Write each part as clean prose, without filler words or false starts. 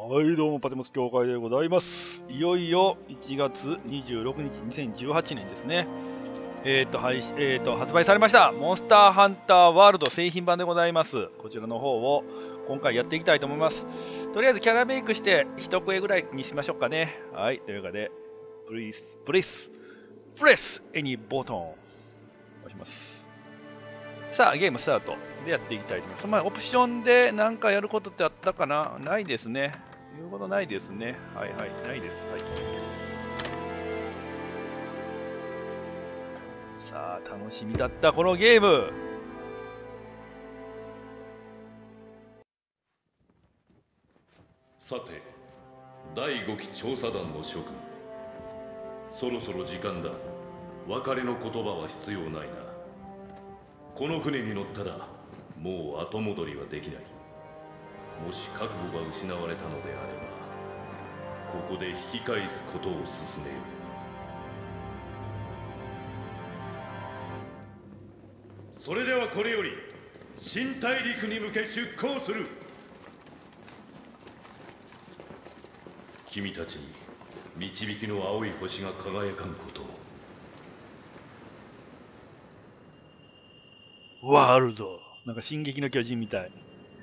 はい、どうも、パテモス協会でございます。いよいよ1月26日、2018年ですね。発売されました、モンスターハンターワールド製品版でございます。こちらの方を今回やっていきたいと思います。とりあえずキャラメイクして一声ぐらいにしましょうかね。はい、というわけで、プレス、エニボタンを押します。さあ、ゲームスタートでやっていきたいと思います。まあ、オプションで何かやることってあったかな？ないですね。言うことないですね。はいはい、ないです。はい。さあ、楽しみだったこのゲーム。 さて、第5期調査団の諸君、そろそろ時間だ。別れの言葉は必要ないな。この船に乗ったらもう後戻りはできない。もし覚悟が失われたのであれば、ここで引き返すことを進めよう。それではこれより新大陸に向け出航する。君たちに導きの青い星が輝かんことを。 ワールド。なんか進撃の巨人みたい。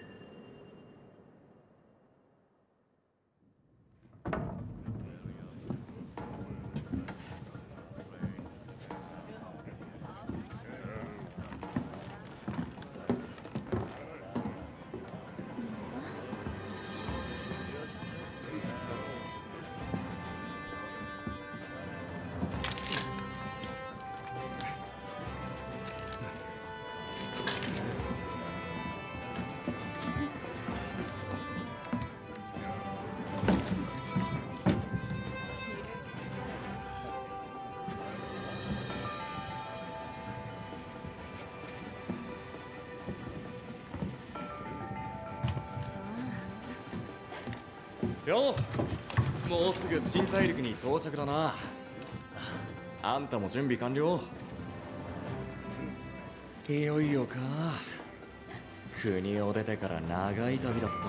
よう、もうすぐ新大陸に到着だな。あんたも準備完了？いよいよか。国を出てから長い旅だった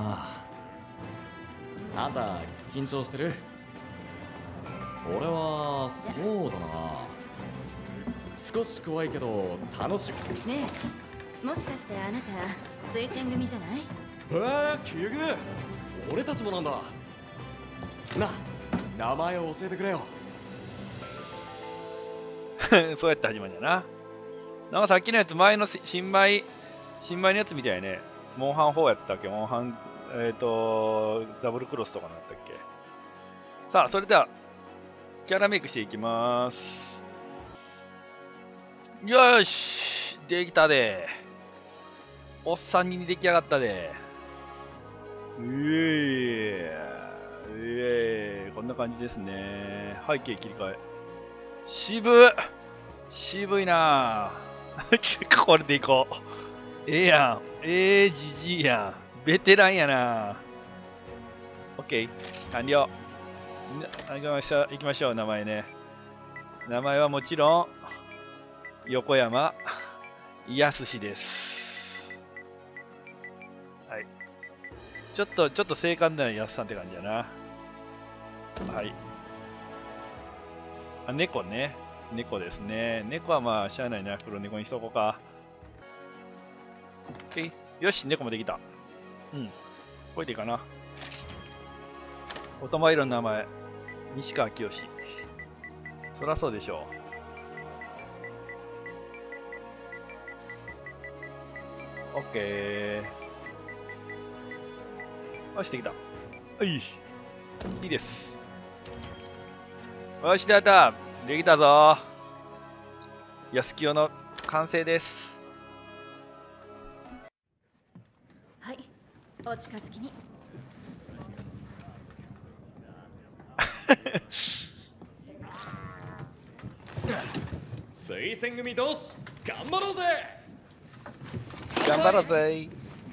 な。あんた緊張してる？俺はそうだな、少し怖いけど楽しみ。 ねえ、もしかしてあなた推薦組じゃない？ キュグ、俺たちもなんだな。名前を教えてくれよ。 そうやって始まるんだな。なんかさっきのやつ、前の新米のやつみたいね。モンハン4やったっけ？モンハン、ダブルクロスとかのやったっけ？さあ、それでは、キャラメイクしていきます。よーし、できたで。おっさんに出来上がったで。こんな感じですね。背景切り替え。渋いなぁ。これでいこう。ええやん。じじいやん。ベテランやな。OK。完了。行きましょう、名前ね。名前はもちろん、横山康史です。はい。ちょっと精悍なやすさんって感じやな。はい。あ、猫ね。猫ですね。猫はまあ、しゃあないな。黒猫にしとこうか。よし、猫もできた。うん。これでいいかな。オトマイロの名前、西川きよし。そらそうでしょう。オッケー。よし、できた。いいです。よし、できた。できたぞ。安清の完成です。 はい、お近づきに。 推薦組同士頑張ろうぜ。 頑張ろうぜ。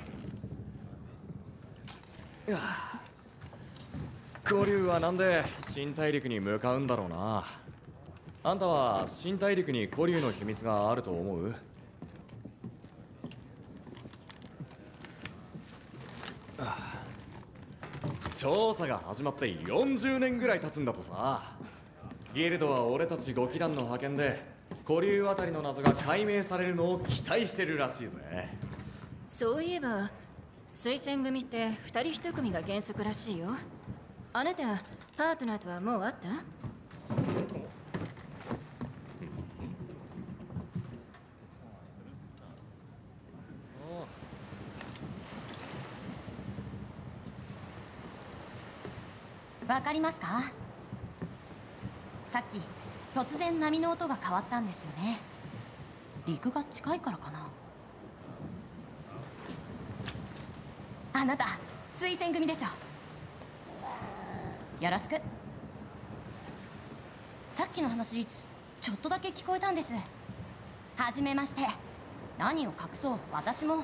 古竜はなんで新大陸に向かうんだろうな。あんたは新大陸に古竜の秘密があると思う？ 調査が始まって40年ぐらい経つんだとさ。ギルドは俺たち5機団の派遣で古竜あたりの謎が解明されるのを期待してるらしいぜ。 そういえば推薦組って2人1組が原則らしいよ。あなたパートナーとはもう会った？ わかりますか？さっき突然波の音が変わったんですよね。陸が近いからかな。あなた推薦組でしょ。よろしく。さっきの話ちょっとだけ聞こえたんです。はじめまして。何を隠そう、私も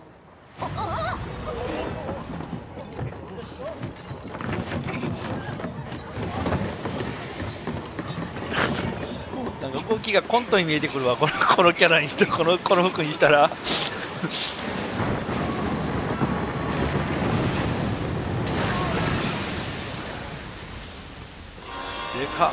なんか動きがコントに見えてくるわ、このキャラにしてこの服にしたら。でかっ。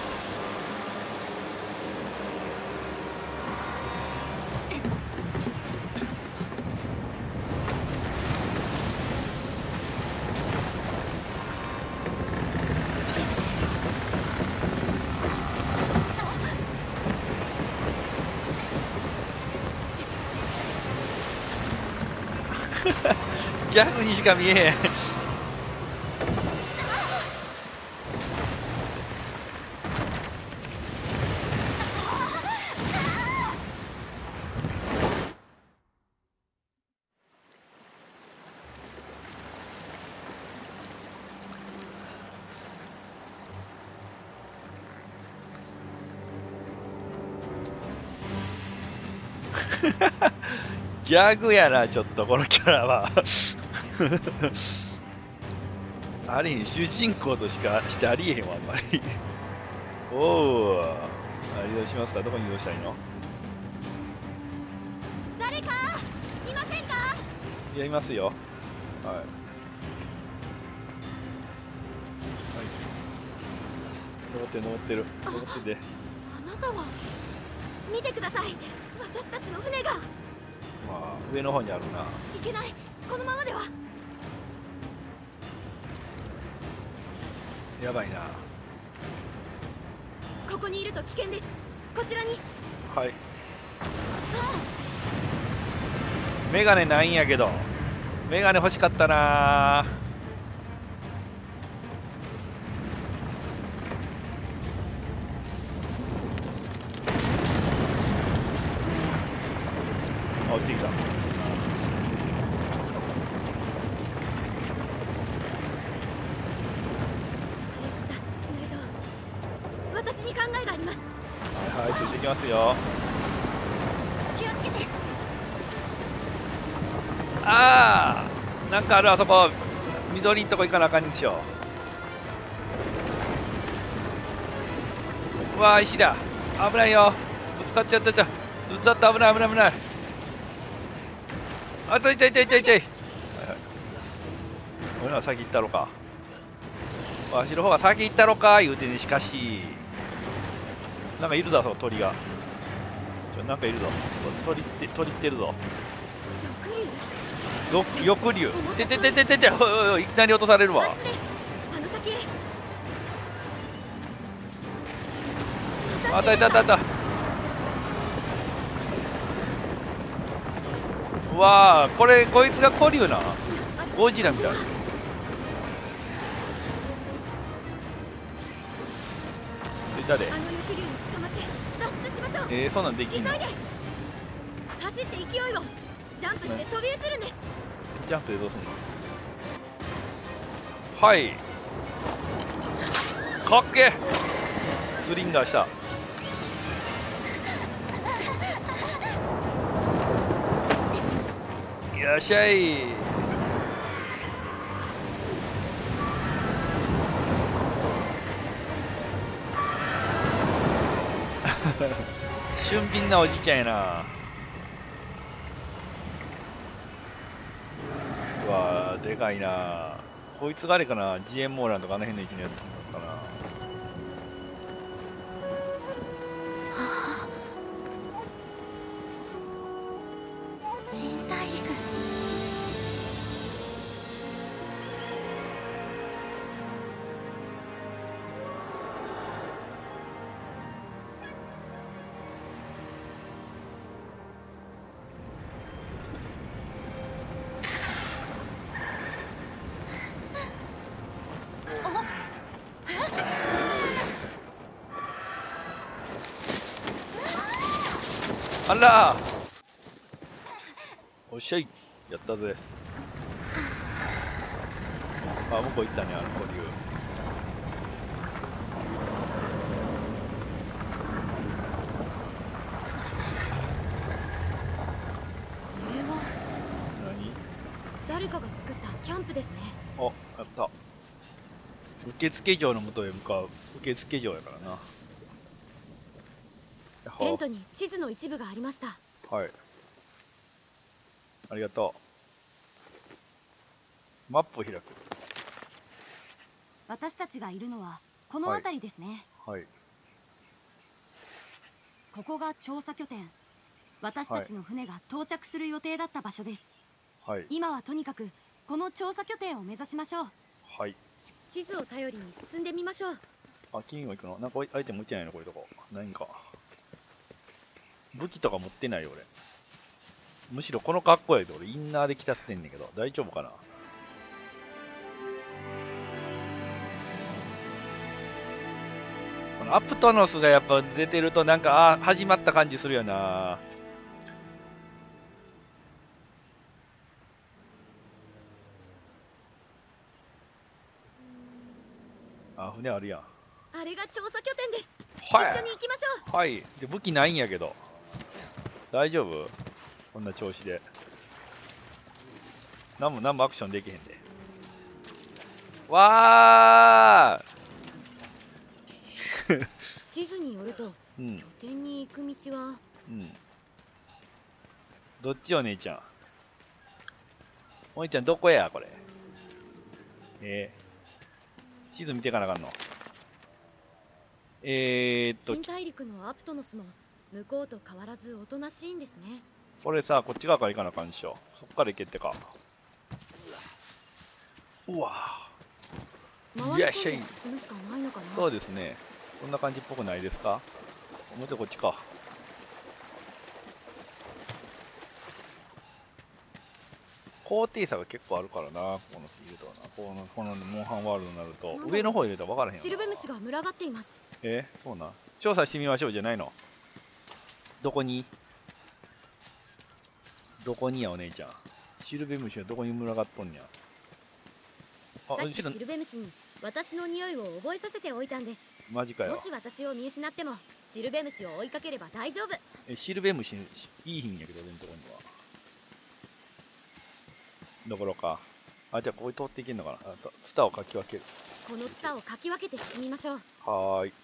ギャグにしか見えへん。ギャグやな、ちょっとこのキャラは。ある意味主人公としかしてありえへんわ、あんまり。おお、移動しますか。どこに移動したらいいの？ 誰かいませんか？ いや、いますよ。はい。登ってる。登ってて。 あなたは見てください。私たちの船が。 まあ、上の方にあるな。 いけない。このままでは。 やばいな。 ここにいると危険です。こちらに。 はい。メガネないんやけど。メガネ欲しかったな。あ、落ちてきた。 脱出しないと。私に考えがあります。 はいはい、ついていきますよ。 気をつけて。 ああ、なんかある、あそこ。緑のとこ行かなあかんでしょ。うわー、石だ。危ないよ。ぶつかっちゃった。ぶつかった。危ない。あ、痛い。はいはい。俺ら先行ったろか。わしの方が先行ったろか言うてね。しかしなんかいるぞ、その鳥が。なんかいるぞ。鳥ってるぞ。翼竜。おい、いきなり落とされるわ。 あっちです。あの先へ。 あった。うわあ、こいつが古竜な。ゴジラみたい。誰？ あの翼竜に捕まって脱出しましょう。 そんなんできんの？ 急いで。走って勢いを。ジャンプして飛び移るんです。 ジャンプでどうすんの？はい。かっけ。スリンガーした。いらっしゃい。俊敏なおじいちゃんやな。うわー、でかいな。 こいつがあれかな、ジエンモーランとかあの辺の位置のやつかな。 新大陸。 あらー、おっしゃい、やったぜ。あ、向こう行ったね、あの古竜。 これは何？ 誰かが作ったキャンプですね。 あ、やった。受付嬢の元へ向かう。受付嬢やからな。 テントに地図の一部がありました。 はい。ありがとう。マップを開く。 私たちがいるのはこの辺りですね。 はい。 ここが調査拠点。私たちの船が到着する予定だった場所です。 はい。 今はとにかくこの調査拠点を目指しましょう。 はい。 地図を頼りに進んでみましょう。 あ、金も行くの？なんかアイテム持ってないのこれとか。何か。武器とか持ってないよ俺。むしろこの格好やけど俺インナーで着たってんねんけど大丈夫かな。このアプトノスがやっぱ出てるとなんか始まった感じするよな。あ、船あるやん。 あれが調査拠点です。 はい一緒に行きましょう。 はい。で武器ないんやけど大丈夫？こんな調子で何もアクションできへんで。わー地図によるとうん拠点に行く道はうんどっちお姉ちゃん。お姉ちゃんどこやこれ。地図見てかなあかんの。 新大陸のアプトノスも向こうと変わらずおとなしいんですね。 これさ、こっち側から行かなあかんでしょ。そっから行けってか。うわ回り込んで進むしかないのかな。 そうですね。そんな感じっぽくないですか。もうちょっとこっちか。高低差が結構あるからな、このフィールドはな。このモンハンワールドになると、上の方入れたら分からへんよな。 シルベムシが群がっています。 そうなん。調査してみましょうじゃないの。どこにやお姉ちゃん。シルベムシはどこに群がっとんや。 さっきシルベムシに私の匂いを覚えさせておいたんです。 マジかよ。 もし私を見失ってもシルベムシを追いかければ大丈夫。 シルベムシいいひんやけど俺のとこには。どころか。あ、じゃあここに通っていけんのかな。ツタをかき分ける。 このツタをかき分けて進みましょう。 はーい。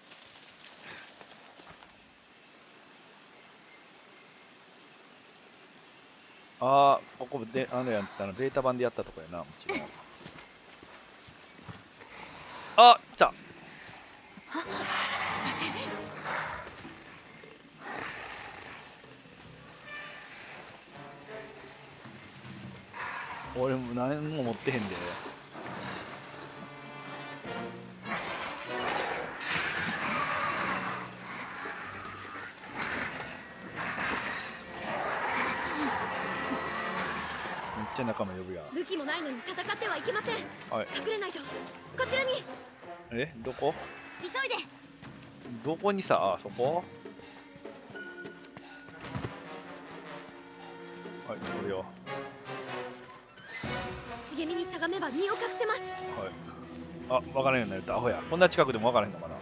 ここでやったのベータ版でやったとこやな、もちろん。あ、来た。俺も何も持ってへんで。めっちゃ仲間呼ぶやん。 武器もないのに戦ってはいけません。 はい。 隠れないと。こちらに。 どこ？ 急いで。 どこにさ、そこ？はい、これよ。 茂みにしゃがめば身を隠せます。 はい。あ、分からんようになった。アホや。こんな近くでも分からへんのかな。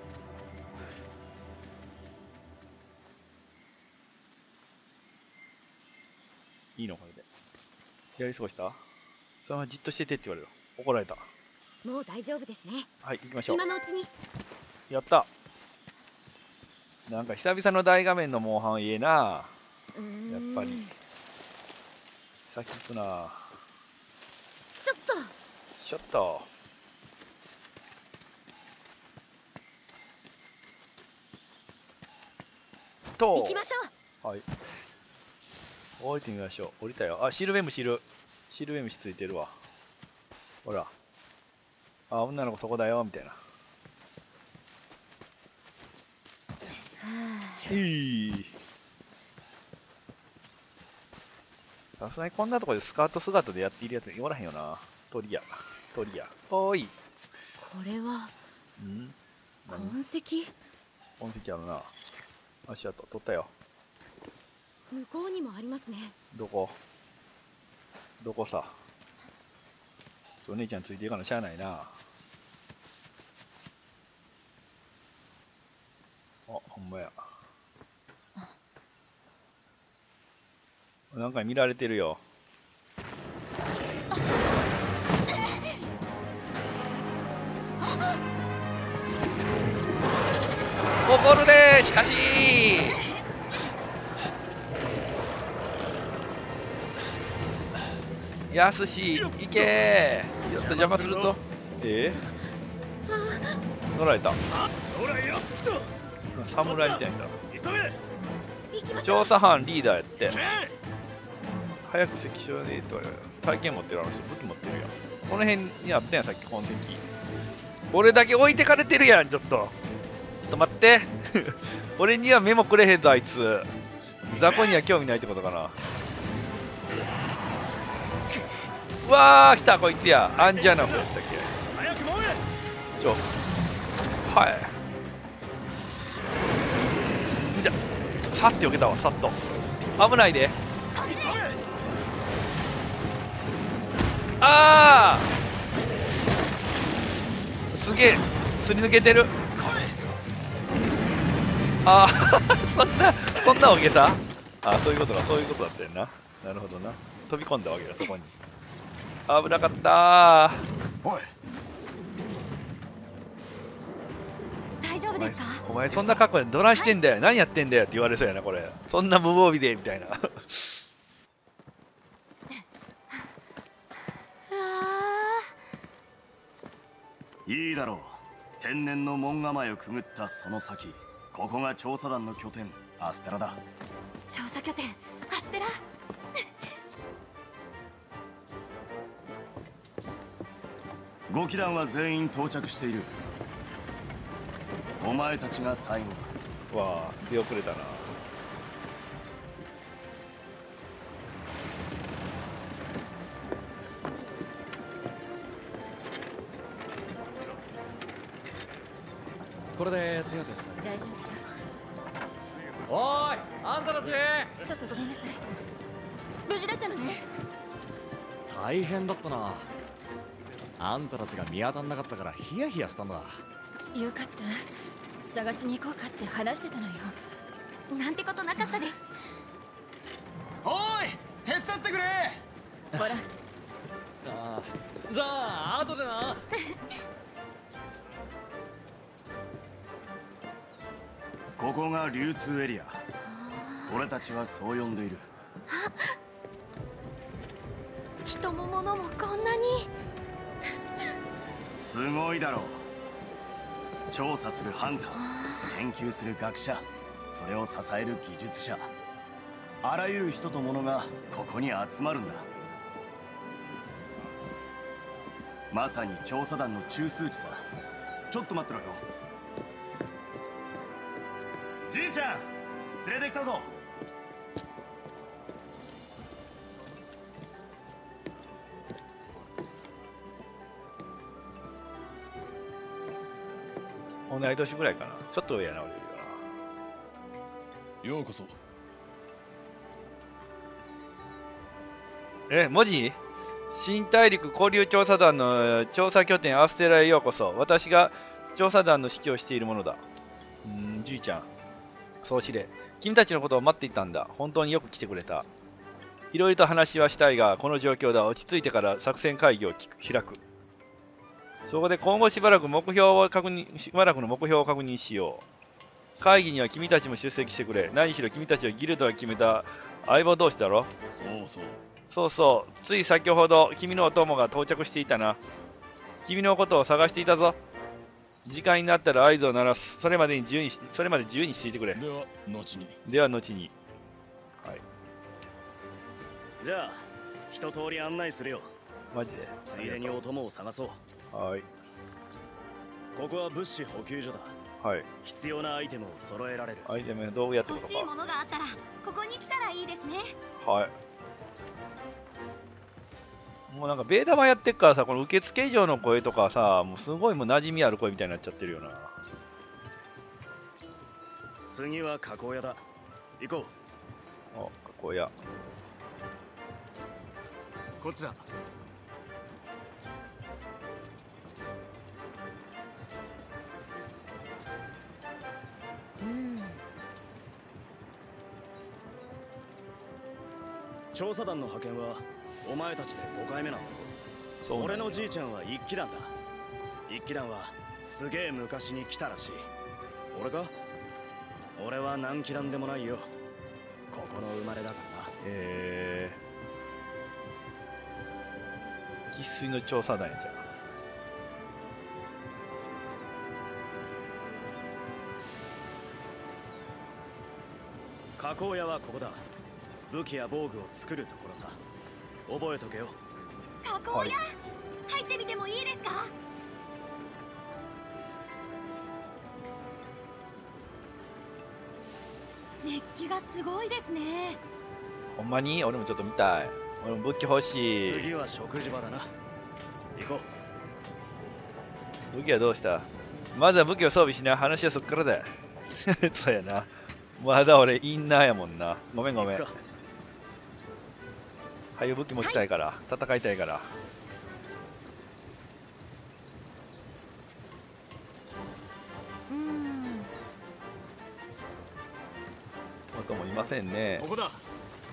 いいのこれで。やり過ごした？そのままじっとしててって言われる。怒られた。 もう大丈夫ですね。 はい、行きましょう。 今のうちに。 やった。なんか久々の大画面のモンハンいいな。やっぱり。先っつな。 ちょっと。 しょっと。 行きましょはい。降りてみましょう。降りたよ。あ、シルベムシル。シルベムシついてるわ。ほら。あ、女の子そこだよ、みたいな。さすがにこんなとこでスカート姿でやっているやつにおらへんよな。鳥や。鳥や。おーい。 う。これはうん痕何跡。 痕跡あるな。足跡、取ったよ。 向こうにもありますね。 どこどこさ。お姉ちゃんついていかなしゃあないな。あ、ほんまや。なんか見られてるよ。怒るでしかしやすし行けー。ちょっと邪魔すると乗られた。侍みたいな。調査班リーダーやって早く関所でと体験持ってる。あの人武器持ってるやん。この辺にあったやんさっき痕跡。俺だけ置いてかれてるやん。ちょっと待って俺には目もくれへんぞあいつ。雑魚には興味ないってことかな。うわー来たこいつや。アンジャナフやったっけ。はい見た。さって避けたわ。さっと危ないで。あーすげえすり抜けてる。あーそんな大げさ。あ、そういうことか。そういうことだったよな。なるほどな。飛び込んだわけだそこに。危なかったー。 おい、 大丈夫ですか？ お前そんな格好でどないしてんだよ、何やってんだよって言われそうやなこれ。そんな無防備でみたいないいだろう。天然の門構えをくぐったその先、ここが調査団の拠点アステラだ。 調査拠点アステラ。 5機団は全員到着している。お前たちが最後だ。 わあ出遅れたな。 これで手当てしてあげる。 大丈夫よ。 おーいあんたたち。 ちょっとごめんなさい。無事だったのね。 大変だったな。あんたたちが見当たんなかったからヒヤヒヤしたんだ。 よかった。探しに行こうかって話してたのよ。 なんてことなかったです。 おい手伝ってくれ。 ほらじゃあ後でな。 ここが流通エリア。俺たちはそう呼んでいる。 人も物もこんなに。 すごいだろう。調査するハンター、研究する学者、それを支える技術者、あらゆる人と物がここに集まるんだ。まさに調査団の中枢地さ。ちょっと待ってろよ。じいちゃん連れてきたぞ。 同い年ぐらいかな。ちょっと上やな俺よりはようこそ。 な。文字新大陸交流調査団の調査拠点アステラへようこそ。私が調査団の指揮をしているものだ。じいちゃんそう知れ。君たちのことを待っていたんだ。本当によく来てくれた。いろいろと話はしたいが、この状況だ。落ち着いてから作戦会議を開く。そこで今後しばらくの目標を確認しよう。会議には君たちも出席してくれ。何しろ君たちはギルドが決めた相棒同士だろ。 そうそう。 そうそう。つい先ほど君のお供が到着していたな。 君のことを探していたぞ。時間になったら合図を鳴らす。それまで自由にしていてくれ。 では後に。 では後に。はい。 じゃあ一通り案内するよ。 マジで。 ついでにお供を探そう。 はい。 ここは物資補給所だ。 はい。 必要なアイテムを揃えられる。 アイテム道具やってことか。 欲しいものがあったらここに来たらいいですね。 はい。もうなんかベータ版やってっからさ、この受付以上の声とかさ、もうすごいもう馴染みある声みたいになっちゃってるよな。 次は加工屋だ。行こう。加工屋。 こっちだ。 調査団の派遣はお前たちで5回目なんだ。 そうなんだ。 俺のじいちゃんは一騎団だ。一騎団はすげえ昔に来たらしい。俺か？俺は何騎団でもないよ。ここの生まれだからな。 生粋の調査団やじゃん。 加工屋はここだ。武器や防具を作るところさ。覚えとけよ。 加工屋、入ってみてもいいですか？熱気がすごいですね。 ほんまに俺もちょっと見たい。俺も武器欲しい。 次は食事場だな。行こう。武器はどうした？まずは武器を装備しない。話はそっからだ。そうやな。まだ俺インナーやもんな。ごめんごめん。はよ武器持ちたいから、戦いたいから。音もいませんね。 ここだ。 はい。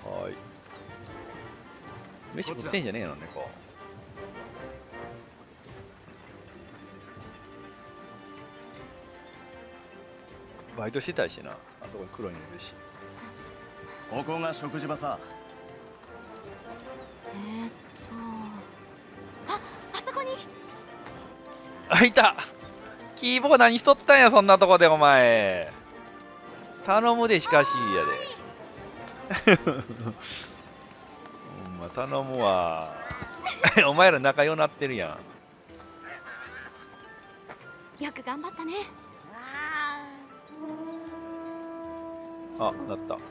飯食ってんじゃねえの猫。バイトしてたりしてな。あそこに黒いのいるし。 ここが食事場さ。 あそこに。 あ、いた。キーボー何しとったんや、そんなとこでお前。頼むで、しかしやで。ほんま頼むわ。お前ら仲良なってるやん。よく頑張ったね。 あ、なった。 と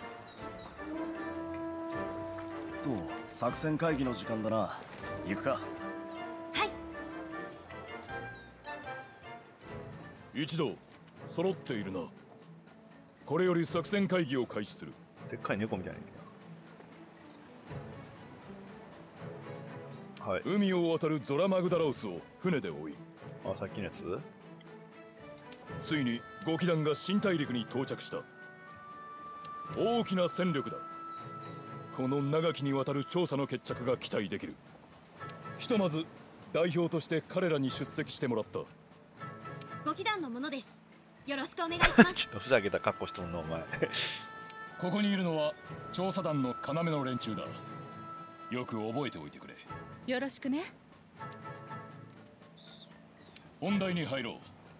作戦会議の時間だな。行くか。 はい。 一同揃っているな。これより作戦会議を開始する。 でっかい猫みたいな。はい。 海を渡るゾラマグダラウスを船で追い。 あ、さっきのやつ？ ついに5機団が新大陸に到着した。大きな戦力だ。この長きにわたる調査の決着が期待できる。ひとまず代表として彼らに出席してもらった。 5機団のものです。よろしくお願いします。 ふざけた格好しとんのお前。 ここにいるのは調査団の要の連中だ。よく覚えておいてくれ。 よろしくね。 本題に入ろう。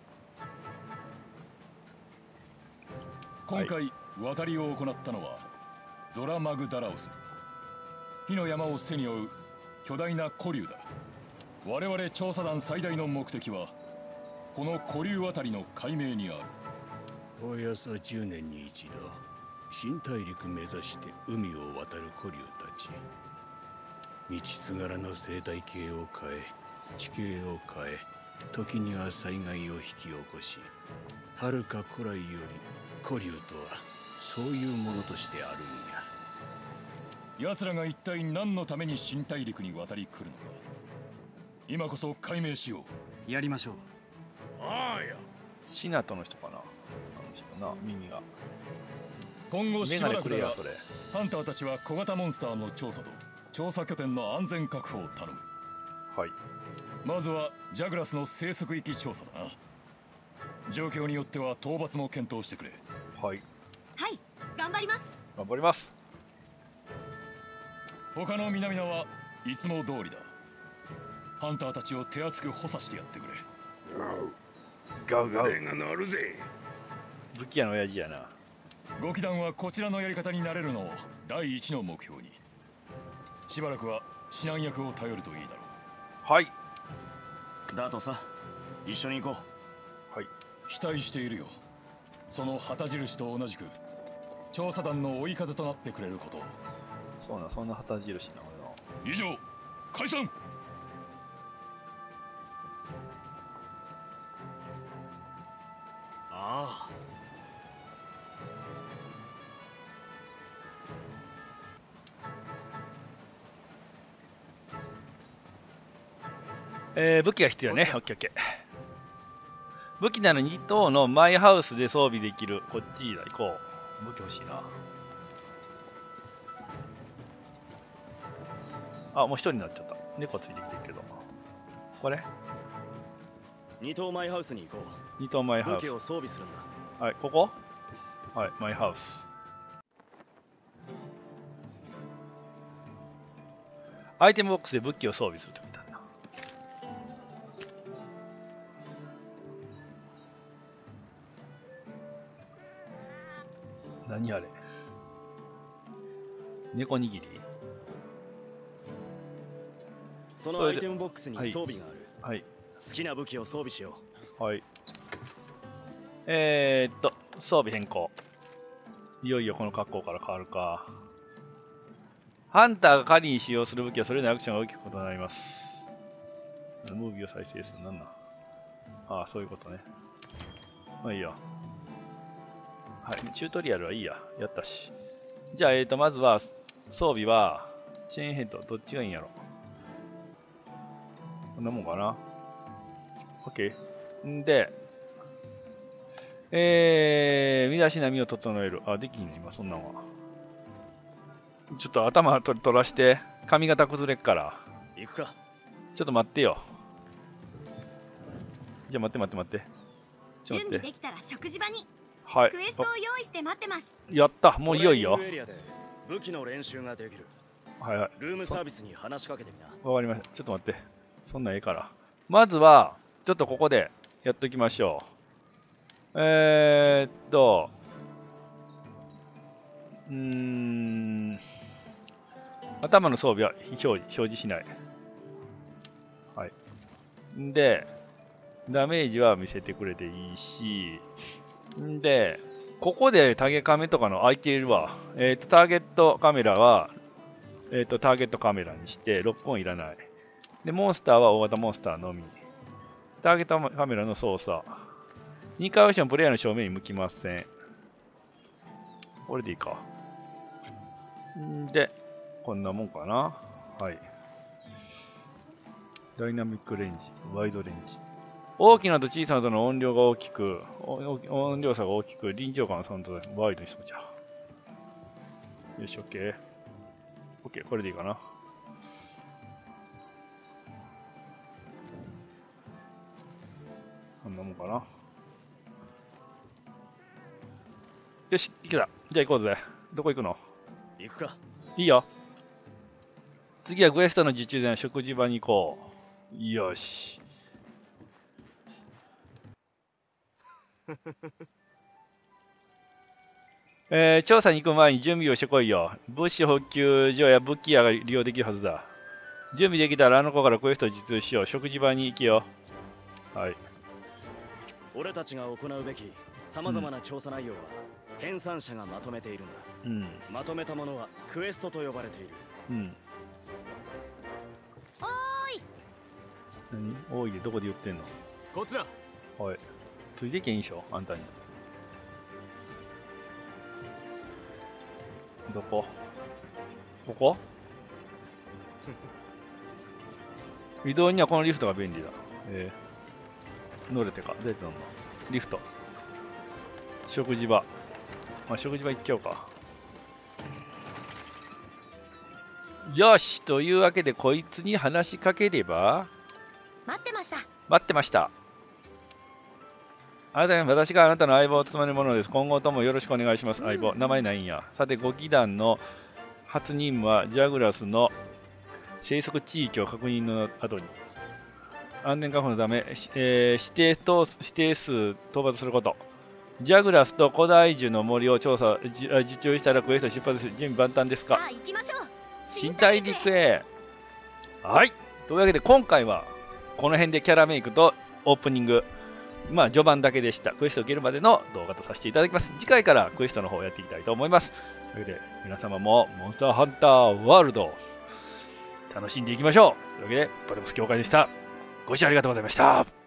今回、渡りを行ったのはゾラマグダラウス。火の山を背に追う巨大な古竜だ。我々調査団最大の目的はこの古竜あたりの解明にある。 およそ10年に一度、新大陸目指して海を渡る古竜たち。道すがらの生態系を変え、地形を変え、時には災害を引き起こし、遥か古来より古竜とはそういうものとしてあるんや。 奴らが一体何のために新大陸に渡り来るのか、今こそ解明しよう。 やりましょう。 ああや。 シナトの人かな。あの人な、耳が。 今後しばらくだが、 それハンターたちは小型モンスターの調査と調査拠点の安全確保を頼む。 はい。 まずはジャグラスの生息域調査だな。状況によっては討伐も検討してくれ。 はい。 はい、頑張ります。 頑張ります。 他の南名はいつも通りだ。 ハンターたちを手厚く補佐してやってくれ。 ガウガウ。 腕が鳴るぜ。 武器屋の親父やな。 ゴキ団はこちらのやり方になれるのを第一の目標に。しばらくは指南役を頼るといいだろう。 はい。 だとさ、一緒に行こう。はい。 期待しているよ。その旗印と同じく調査団の追い風となってくれること。 そうな、そんな旗印な俺の。 以上、解散。 ああ。 武器が必要ね。オッケーオッケー。武器なら2等のマイハウスで装備できる。こっちだ、行こう。武器欲しいな。あ、もう1人になっちゃった。猫ついてきてるけど。これ 2等マイハウスに行こう。2等マイハウス。 武器を装備するんだ。 はい、ここはい、マイハウス。アイテムボックスで武器を装備するってことだな。何あれ、猫握り。 そのアイテムボックスに装備がある。 はい。 好きな武器を装備しよう。はい。装備変更。いよいよこの格好から変わるか。ハンターが狩りに使用する武器はそれぞれアクションが大きく異なります。ムービーを再生する。なんだ。ああ、そういうことね。まあいいよ。はい、チュートリアルはいいや。やったし。じゃあ、まずは、装備は、チェーンヘッド、どっちがいいんやろ。こんなもんかな。OK。んで、身だしなみを整える。あ、できんね、今、そんなんは。ちょっと頭取らして、髪型崩れっから。 行くか。 ちょっと待ってよ。じゃあ、待って。 準備できたら食事場に。 はい。 クエストを用意して待ってます。 やった、もういよいよ。 武器の練習ができる。 はいはい。 ルームサービスに話しかけてみな。 わかりました。ちょっと待って。そんなんええから。まずは、ちょっとここでやっときましょう。頭の装備は表示しない。はい。で、ダメージは見せてくれていいし、で、ここでタゲカメとかの空いているわ。ターゲットカメラは、ターゲットカメラにして6本いらない。で、モンスターは大型モンスターのみ。ターゲットカメラの操作。2回押してもプレイヤーの正面に向きません。これでいいか。で、こんなもんかな。はい。ダイナミックレンジ、ワイドレンジ。大きなと小さなとの音量が大きく、音量差が大きく、臨場感のサウンドでワイドにしとじゃ。よし、OK。OK、これでいいかな。こんなもんかな。よし、行けた。じゃあ行こうぜ。どこ行くの？ 行くか。 いいよ。次はクエストの受注前、食事場に行こう。よし。調査に行く前に準備をしてこいよ。物資補給所や武器屋が利用できるはずだ。準備できたらあの子からクエストを受注しよう。食事場に行きよ。はい。 俺たちが行うべきさまざまな調査内容は、編纂者がまとめているんだ。 うん。 まとめたものはクエストと呼ばれている。 うん。 おーい。 何？おいでどこで言ってんの？ こっちだ。 はい。ついてけんいいでしょ、あんたに。どこ？ここ？移動にはこのリフトが便利だ。乗れてか。どうやって乗るの？リフト。食事場。まあ、食事場行っちゃおうか。よし！というわけで、こいつに話しかければ。 待ってました。 待ってました。改めて私があなたの相棒を務めるものです。今後ともよろしくお願いします。相棒。名前ないんや。さて、5機団の初任務はジャグラスの生息地域を確認の後に。 安全確保のため、指定数討伐すること。ジャグラスと古代樹の森を受注したらクエスト出発する。準備万端ですか。 さあ行きましょう。 新大陸へ。はい。というわけで今回はこの辺でキャラメイクとオープニング、まあ序盤だけでした。クエストを受けるまでの動画とさせていただきます。次回からクエストの方をやっていきたいと思います。というわけで皆様もモンスターハンターワールド楽しんでいきましょう。というわけでバルモス協会でした。ご視聴ありがとうございました。